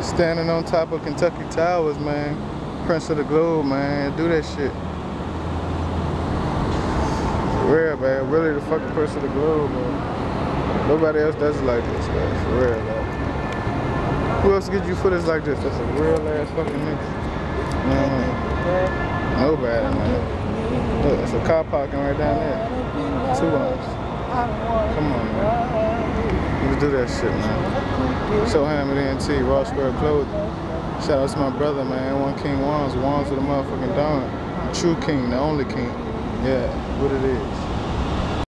Standing on top of Kentucky Towers, man. Prince of the Globe, man. Do that shit. For real, man. Really the fucking Prince of the Globe, man. Nobody else does it like this, man. For real, man. Who else gives you footage like this? That's a real ass fucking nigga. Nobody, man. Look, it's a car parking right down there. 2 hours. Come on, man. Let's do that shit, man. So Hamid NT, Raw Square Clothing. Shout out to my brother, man. One King Wands. Wands with a motherfucking dawn. True king, the only king. Yeah, what it is.